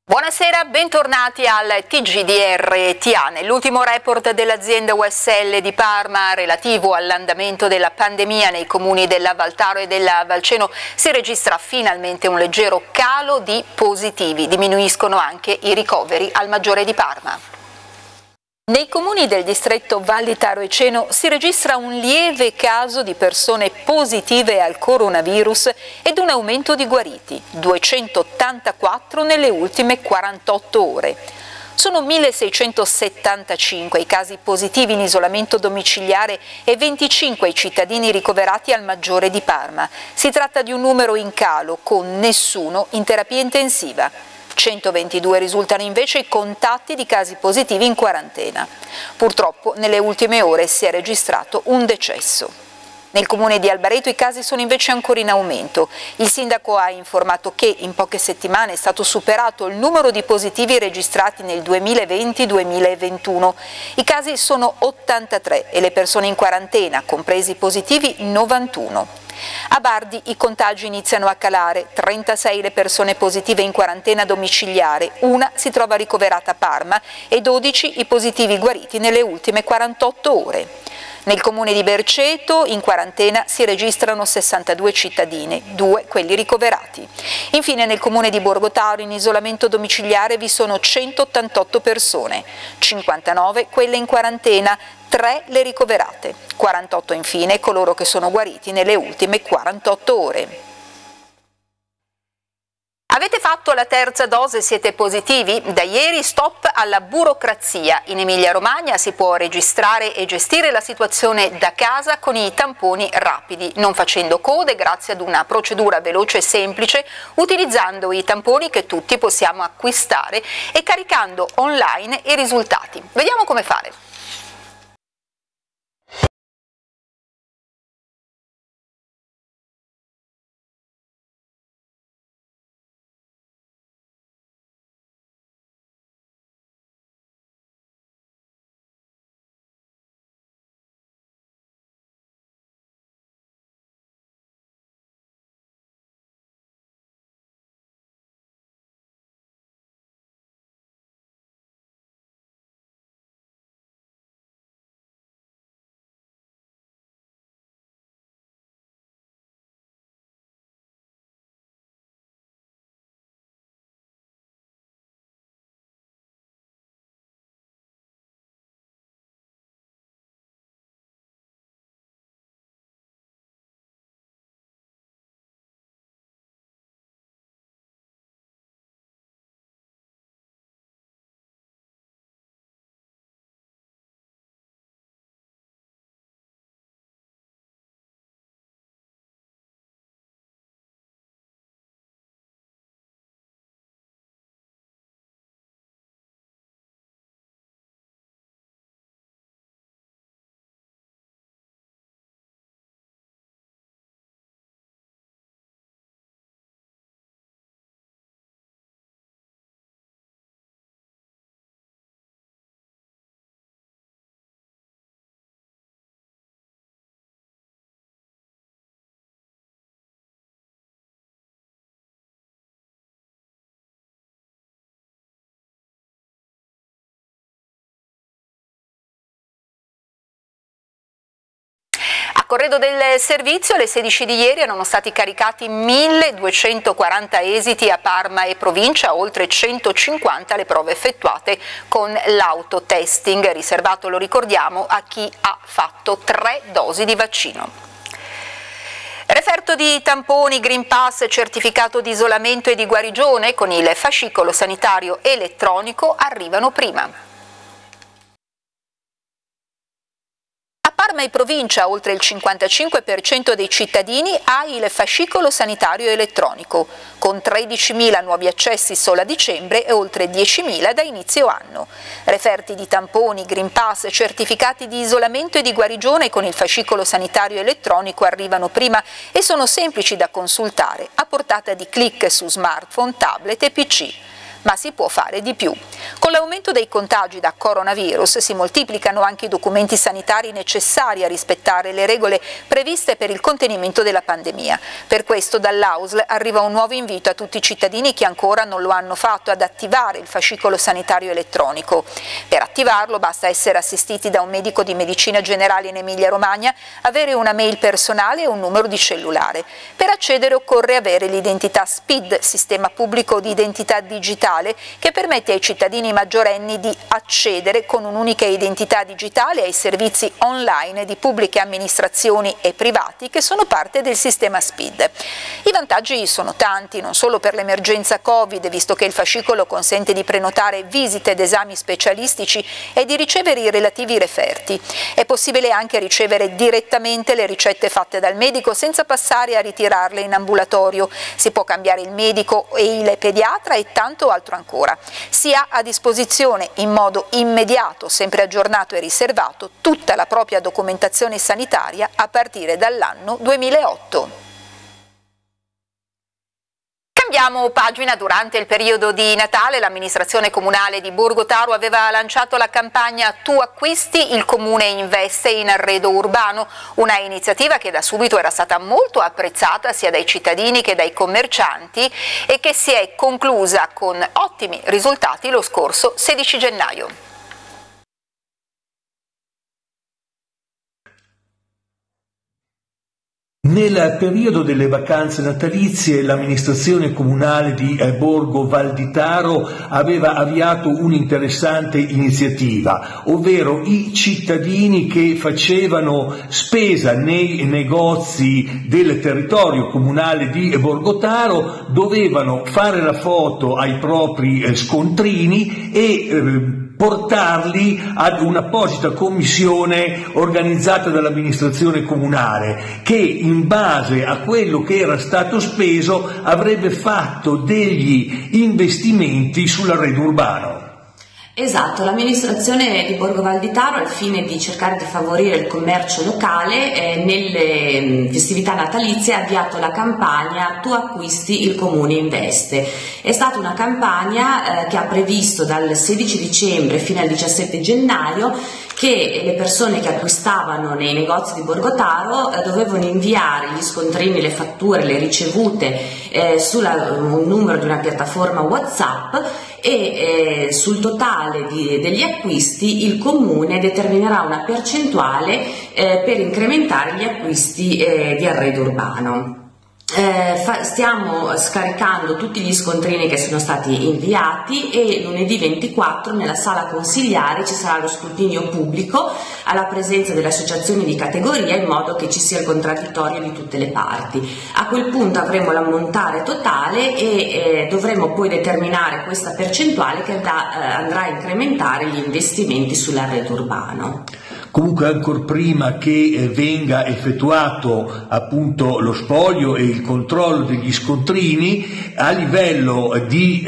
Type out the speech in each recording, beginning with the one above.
Buonasera, bentornati al TGDR TA. Nell'ultimo report dell'azienda USL di Parma relativo all'andamento della pandemia nei comuni della Valtaro e della Valceno si registra finalmente un leggero calo di positivi. Diminuiscono anche i ricoveri al Maggiore di Parma. Nei comuni del distretto Valli Taro e Ceno si registra un lieve caso di persone positive al coronavirus ed un aumento di guariti, 284 nelle ultime 48 ore. Sono 1.675 i casi positivi in isolamento domiciliare e 25 i cittadini ricoverati al Maggiore di Parma. Si tratta di un numero in calo, con nessuno in terapia intensiva. 122 risultano invece i contatti di casi positivi in quarantena. Purtroppo nelle ultime ore si è registrato un decesso. Nel comune di Albareto i casi sono invece ancora in aumento. Il sindaco ha informato che in poche settimane è stato superato il numero di positivi registrati nel 2020-2021. I casi sono 83 e le persone in quarantena, compresi i positivi, 91. A Bardi i contagi iniziano a calare, 36 le persone positive in quarantena domiciliare, una si trova ricoverata a Parma e 12 i positivi guariti nelle ultime 48 ore. Nel comune di Berceto in quarantena si registrano 62 cittadini, 2 quelli ricoverati. Infine nel comune di Borgotaro in isolamento domiciliare vi sono 188 persone, 59 quelle in quarantena, 3 le ricoverate, 48 infine coloro che sono guariti nelle ultime 48 ore. Avete fatto la terza dose e siete positivi? Da ieri stop alla burocrazia. In Emilia-Romagna si può registrare e gestire la situazione da casa con i tamponi rapidi, non facendo code grazie ad una procedura veloce e semplice, utilizzando i tamponi che tutti possiamo acquistare e caricando online i risultati. Vediamo come fare. A corredo del servizio, alle 16 di ieri erano stati caricati 1.240 esiti a Parma e provincia, oltre 150 le prove effettuate con l'autotesting, riservato, lo ricordiamo, a chi ha fatto 3 dosi di vaccino. Referto di tamponi, Green Pass, certificato di isolamento e di guarigione con il fascicolo sanitario elettronico arrivano prima. Parma e provincia oltre il 55% dei cittadini ha il fascicolo sanitario elettronico, con 13.000 nuovi accessi solo a dicembre e oltre 10.000 da inizio anno. Referti di tamponi, Green Pass, certificati di isolamento e di guarigione con il fascicolo sanitario elettronico arrivano prima e sono semplici da consultare, a portata di clic su smartphone, tablet e PC. ma si può fare di più. Con l'aumento dei contagi da coronavirus si moltiplicano anche i documenti sanitari necessari a rispettare le regole previste per il contenimento della pandemia. Per questo dall'AUSL arriva un nuovo invito a tutti i cittadini che ancora non lo hanno fatto ad attivare il fascicolo sanitario elettronico. Per attivarlo basta essere assistiti da un medico di medicina generale in Emilia-Romagna, avere una mail personale e un numero di cellulare. Per accedere occorre avere l'identità SPID, Sistema Pubblico di Identità Digitale, che permette ai cittadini maggiorenni di accedere con un'unica identità digitale ai servizi online di pubbliche amministrazioni e privati che sono parte del sistema SPID. I vantaggi sono tanti, non solo per l'emergenza Covid, visto che il fascicolo consente di prenotare visite ed esami specialistici e di ricevere i relativi referti. È possibile anche ricevere direttamente le ricette fatte dal medico senza passare a ritirarle in ambulatorio. Si può cambiare il medico e il pediatra e tanto altro ancora. Si ha a disposizione in modo immediato, sempre aggiornato e riservato, tutta la propria documentazione sanitaria a partire dall'anno 2008. Cambiamo pagina. Durante il periodo di Natale l'amministrazione comunale di Borgo Taro aveva lanciato la campagna Tu acquisti, il comune investe in arredo urbano, una iniziativa che da subito era stata molto apprezzata sia dai cittadini che dai commercianti e che si è conclusa con ottimi risultati lo scorso 16 gennaio. Nel periodo delle vacanze natalizie l'amministrazione comunale di Borgo Val di Taro aveva avviato un'interessante iniziativa, ovvero i cittadini che facevano spesa nei negozi del territorio comunale di Borgo Taro dovevano fare la foto ai propri scontrini e portarli ad un'apposita commissione organizzata dall'amministrazione comunale che in base a quello che era stato speso avrebbe fatto degli investimenti sull'arredo urbano. Esatto, l'amministrazione di Borgo Val di Taro, al fine di cercare di favorire il commercio locale, nelle festività natalizie ha avviato la campagna Tu acquisti, il comune investe. È stata una campagna che ha previsto dal 16 dicembre fino al 17 gennaio che le persone che acquistavano nei negozi di Borgo Taro dovevano inviare gli scontrini, le fatture, le ricevute un numero di una piattaforma WhatsApp e sul totale degli acquisti il comune determinerà una percentuale per incrementare gli acquisti di arredo urbano. Stiamo scaricando tutti gli scontrini che sono stati inviati e lunedì 24 nella sala consigliare ci sarà lo scrutinio pubblico alla presenza delle associazioni di categoria in modo che ci sia il contraddittorio di tutte le parti. A quel punto avremo l'ammontare totale e dovremo poi determinare questa percentuale che andrà a incrementare gli investimenti sull'arredo urbano. Comunque ancor prima che venga effettuato appunto lo spoglio e il controllo degli scontrini, a livello di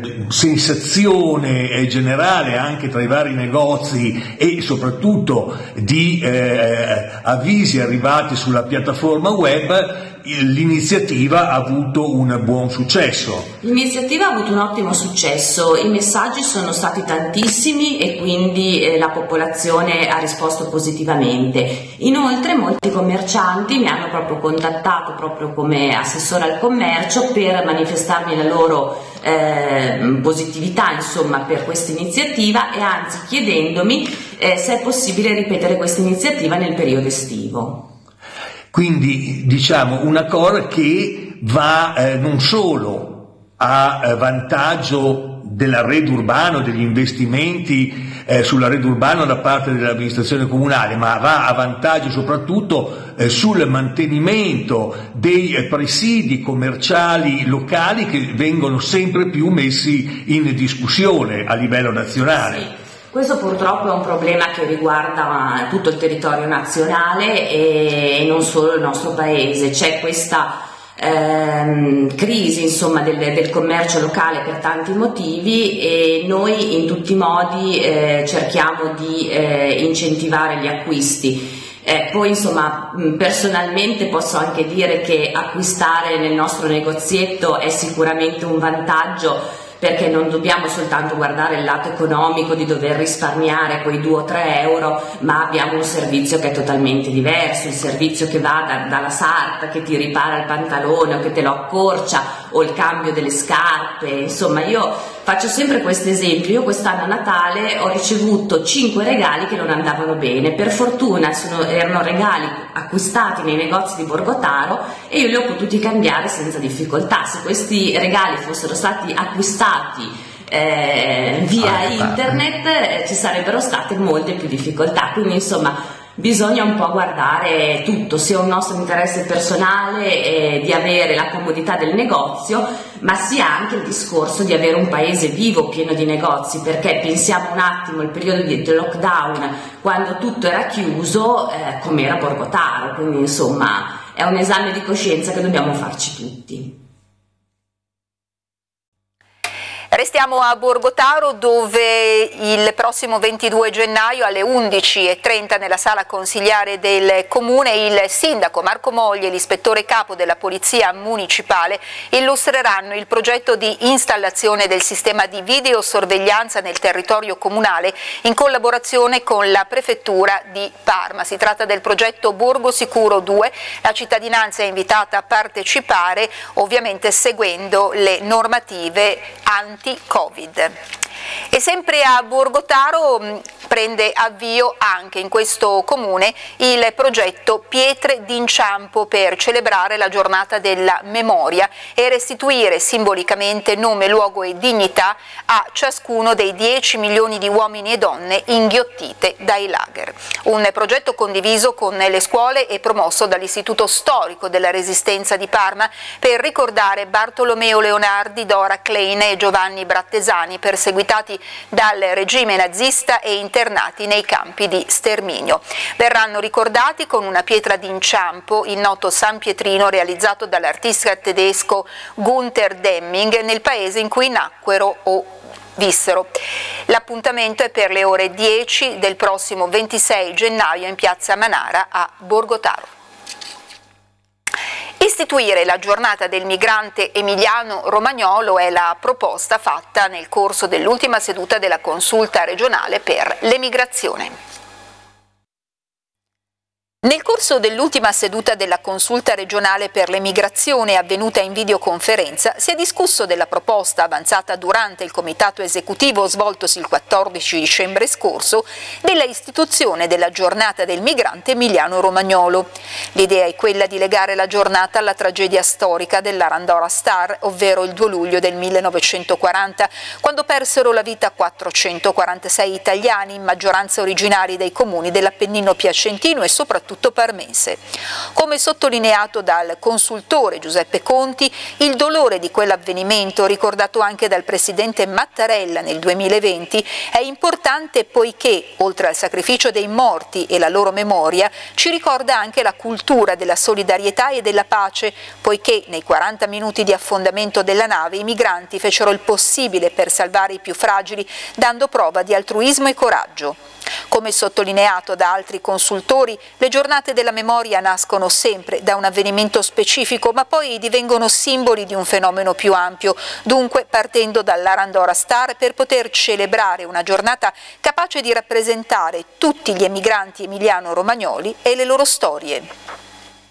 sensazione generale anche tra i vari negozi e soprattutto di avvisi arrivati sulla piattaforma web, l'iniziativa ha avuto un buon successo. L'iniziativa ha avuto un ottimo successo, i messaggi sono stati tantissimi e quindi la popolazione ha risposto positivamente. Inoltre molti commercianti mi hanno proprio contattato proprio come assessore al commercio per manifestarmi la loro positività insomma per questa iniziativa e anzi chiedendomi se è possibile ripetere questa iniziativa nel periodo estivo. Quindi diciamo una cosa che va non solo a vantaggio dell'arredo urbano, degli investimenti sull'arredo urbano da parte dell'amministrazione comunale, ma va a vantaggio soprattutto sul mantenimento dei presidi commerciali locali che vengono sempre più messi in discussione a livello nazionale. Sì. Questo purtroppo è un problema che riguarda tutto il territorio nazionale e non solo il nostro paese. C'è questa crisi insomma del commercio locale per tanti motivi e noi in tutti i modi cerchiamo di incentivare gli acquisti. Poi insomma personalmente posso anche dire che acquistare nel nostro negozietto è sicuramente un vantaggio perché non dobbiamo soltanto guardare il lato economico di dover risparmiare quei 2 o 3 euro, ma abbiamo un servizio che è totalmente diverso, il servizio che va dalla sarta che ti ripara il pantalone o che te lo accorcia, o il cambio delle scarpe. Insomma, io faccio sempre questo esempio: io quest'anno a Natale ho ricevuto 5 regali che non andavano bene, per fortuna erano regali acquistati nei negozi di Borgotaro e io li ho potuti cambiare senza difficoltà. Se questi regali fossero stati acquistati via internet ci sarebbero state molte più difficoltà, quindi insomma bisogna un po' guardare tutto, sia un nostro interesse personale di avere la comodità del negozio, ma sia anche il discorso di avere un paese vivo, pieno di negozi, perché pensiamo un attimo al periodo di lockdown, quando tutto era chiuso, com'era Borgotaro, quindi insomma è un esame di coscienza che dobbiamo farci tutti. Restiamo a Borgotaro, dove il prossimo 22 gennaio alle 11:30 nella sala consigliare del comune il sindaco Marco Mogli e l'ispettore capo della polizia municipale illustreranno il progetto di installazione del sistema di videosorveglianza nel territorio comunale in collaborazione con la prefettura di Parma. Si tratta del progetto Borgo Sicuro 2, la cittadinanza è invitata a partecipare, ovviamente seguendo le normative anti-Covid. E sempre a Borgotaro prende avvio anche in questo comune il progetto Pietre d'inciampo per celebrare la giornata della memoria e restituire simbolicamente nome, luogo e dignità a ciascuno dei 10 milioni di uomini e donne inghiottite dai lager. Un progetto condiviso con le scuole e promosso dall'Istituto Storico della Resistenza di Parma per ricordare Bartolomeo Leonardi, Dora Klein e Giovanni Brattesani, perseguitati dal regime nazista e internati nei campi di sterminio. Verranno ricordati con una pietra d'inciampo, il noto San Pietrino realizzato dall'artista tedesco Gunther Deming nel paese in cui nacquero o vissero. L'appuntamento è per le ore 10 del prossimo 26 gennaio in piazza Manara a Borgotaro. Istituire la giornata del migrante emiliano romagnolo è la proposta fatta nel corso dell'ultima seduta della Consulta regionale per l'emigrazione. Nel corso dell'ultima seduta della Consulta regionale per l'emigrazione avvenuta in videoconferenza si è discusso della proposta avanzata durante il comitato esecutivo svoltosi il 14 dicembre scorso della istituzione della giornata del migrante emiliano romagnolo. L'idea è quella di legare la giornata alla tragedia storica dell'Arandora Star, ovvero il 2 luglio del 1940, quando persero la vita 446 italiani, in maggioranza originari dei comuni dell'Appennino piacentino e soprattutto parmense. Come sottolineato dal consultore Giuseppe Conti, il dolore di quell'avvenimento, ricordato anche dal presidente Mattarella nel 2020, è importante poiché, oltre al sacrificio dei morti e la loro memoria, ci ricorda anche la cultura della solidarietà e della pace, poiché nei 40 minuti di affondamento della nave i migranti fecero il possibile per salvare i più fragili, dando prova di altruismo e coraggio. Come sottolineato da altri consultori, le giornate della memoria nascono sempre da un avvenimento specifico, ma poi divengono simboli di un fenomeno più ampio, dunque partendo dall'Arandora Star per poter celebrare una giornata capace di rappresentare tutti gli emigranti emiliano-romagnoli e le loro storie.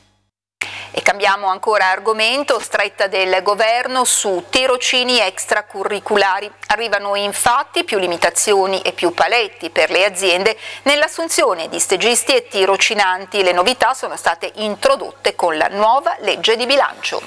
E cambiamo ancora argomento, stretta del governo su tirocini extracurriculari. Arrivano infatti più limitazioni e più paletti per le aziende nell'assunzione di stagisti e tirocinanti. Le novità sono state introdotte con la nuova legge di bilancio.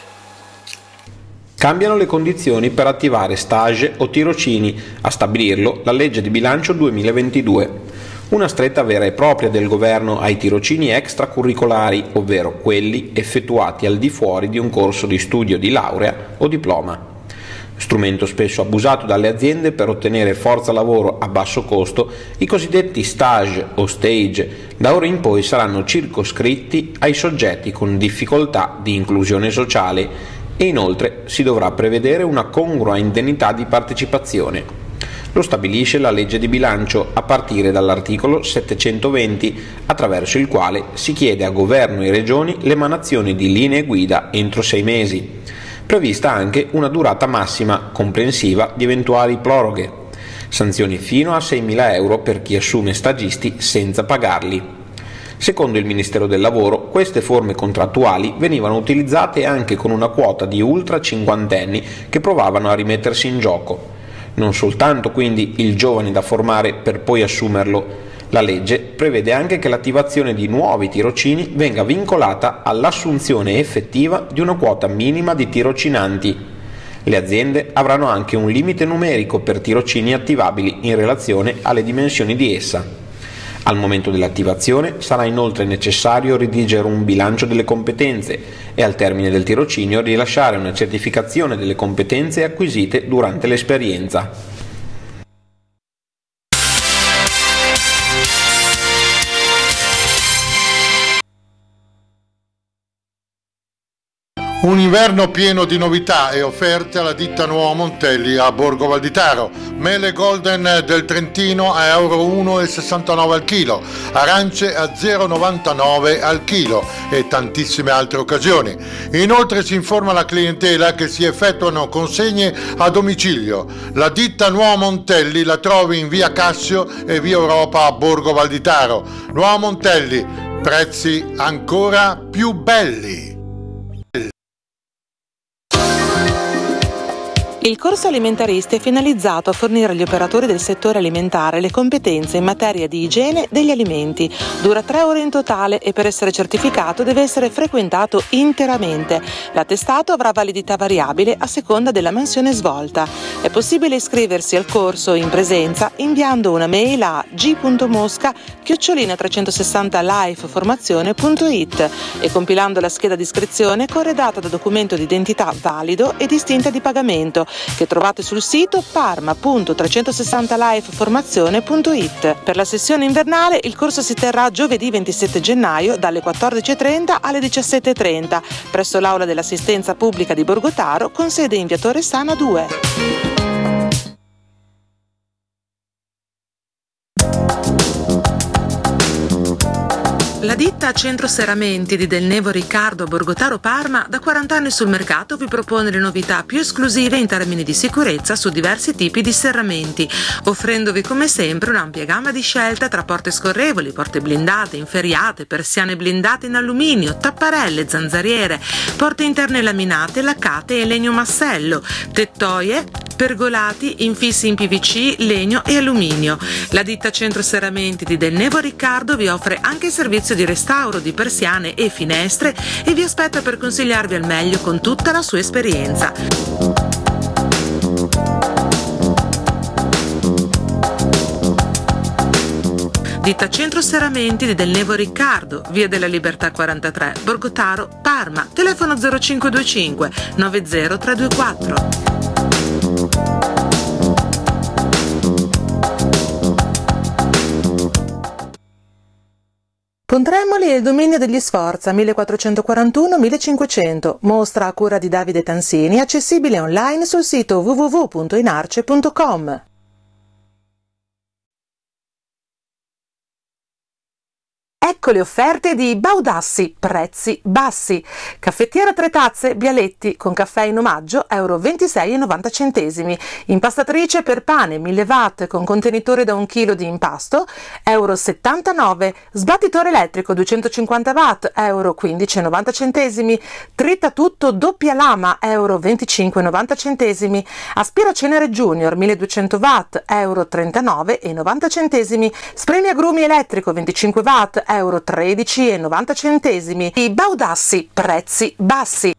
Cambiano le condizioni per attivare stage o tirocini, a stabilirlo la legge di bilancio 2022. Una stretta vera e propria del governo ai tirocini extracurricolari, ovvero quelli effettuati al di fuori di un corso di studio di laurea o diploma. Strumento spesso abusato dalle aziende per ottenere forza lavoro a basso costo, i cosiddetti stage o stage da ora in poi saranno circoscritti ai soggetti con difficoltà di inclusione sociale e inoltre si dovrà prevedere una congrua indennità di partecipazione. Lo stabilisce la legge di bilancio a partire dall'articolo 720, attraverso il quale si chiede a governo e regioni l'emanazione di linee guida entro 6 mesi. Prevista anche una durata massima comprensiva di eventuali proroghe. Sanzioni fino a 6.000 euro per chi assume stagisti senza pagarli. Secondo il Ministero del Lavoro, queste forme contrattuali venivano utilizzate anche con una quota di ultra cinquantenni che provavano a rimettersi in gioco. Non soltanto quindi il giovane da formare per poi assumerlo. La legge prevede anche che l'attivazione di nuovi tirocini venga vincolata all'assunzione effettiva di una quota minima di tirocinanti. Le aziende avranno anche un limite numerico per tirocini attivabili in relazione alle dimensioni di essa. Al momento dell'attivazione sarà inoltre necessario redigere un bilancio delle competenze e al termine del tirocinio rilasciare una certificazione delle competenze acquisite durante l'esperienza. Un inverno pieno di novità e offerte alla ditta Nuovo Montelli a Borgo Valditaro. Mele golden del Trentino a euro 1,69 al chilo, arance a 0,99 al chilo e tantissime altre occasioni. Inoltre si informa la clientela che si effettuano consegne a domicilio. La ditta Nuovo Montelli la trovi in via Cassio e via Europa a Borgo Valditaro. Nuovo Montelli, prezzi ancora più belli. Il corso alimentaristi è finalizzato a fornire agli operatori del settore alimentare le competenze in materia di igiene degli alimenti. Dura 3 ore in totale e per essere certificato deve essere frequentato interamente. L'attestato avrà validità variabile a seconda della mansione svolta. È possibile iscriversi al corso in presenza inviando una mail a g.mosca@360lifeformazione.it e compilando la scheda di iscrizione corredata da documento di identità valido e distinta di pagamento, che trovate sul sito parma.360lifeformazione.it. Per la sessione invernale il corso si terrà giovedì 27 gennaio dalle 14.30 alle 17.30 presso l'Aula dell'Assistenza Pubblica di Borgotaro con sede in via Torre Sana 2. La ditta Centro Serramenti di Del Nevo Riccardo a Borgotaro Parma da 40 anni sul mercato vi propone le novità più esclusive in termini di sicurezza su diversi tipi di serramenti, offrendovi come sempre un'ampia gamma di scelte tra porte scorrevoli, porte blindate, inferriate, persiane blindate in alluminio, tapparelle, zanzariere, porte interne laminate, laccate e legno massello, tettoie, pergolati, infissi in PVC, legno e alluminio. La ditta Centro Serramenti di Del Nevo Riccardo vi offre anche il servizio di restauro di persiane e finestre e vi aspetta per consigliarvi al meglio con tutta la sua esperienza. Ditta Centro Serramenti di Del Nevo Riccardo, via della Libertà 43, Borgotaro, Parma, telefono 0525 90324. Pontremoli è il dominio degli Sforza 1441-1500, mostra a cura di Davide Tansini, accessibile online sul sito www.inarce.com. Ecco le offerte di Baudassi, prezzi bassi. Caffettiera 3 tazze, Bialetti, con caffè in omaggio, euro 26,90. Impastatrice per pane 1000 watt con contenitore da 1 chilo di impasto, euro 79. Sbattitore elettrico 250 watt, euro 15,90. Tritatutto doppia lama, euro 25,90. Aspiracenere Junior 1200 watt, euro 39,90. Spremiagrumi elettrico 25 watt, euro 13,90. I Baudassi, prezzi bassi.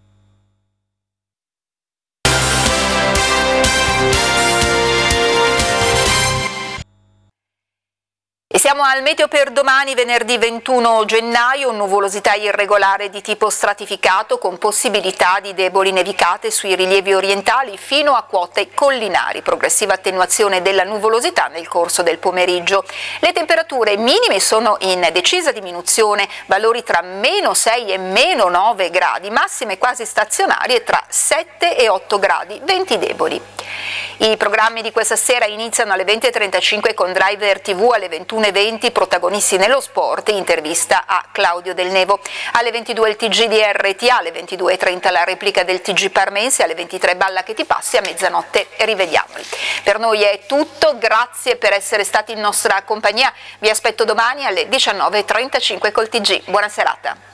E siamo al meteo per domani, venerdì 21 gennaio, nuvolosità irregolare di tipo stratificato con possibilità di deboli nevicate sui rilievi orientali fino a quote collinari, progressiva attenuazione della nuvolosità nel corso del pomeriggio. Le temperature minime sono in decisa diminuzione, valori tra -6 e -9 gradi, massime quasi stazionarie tra 7 e 8 gradi, venti deboli. I programmi di questa sera iniziano alle 20.35 con Driver TV, alle 21.20 protagonisti nello sport, intervista a Claudio Del Nevo. Alle 22 il TG di RTA, alle 22.30 la replica del TG Parmense, alle 23 Balla che ti passi, a mezzanotte rivediamoli. Per noi è tutto, grazie per essere stati in nostra compagnia, vi aspetto domani alle 19.35 col TG. Buona serata.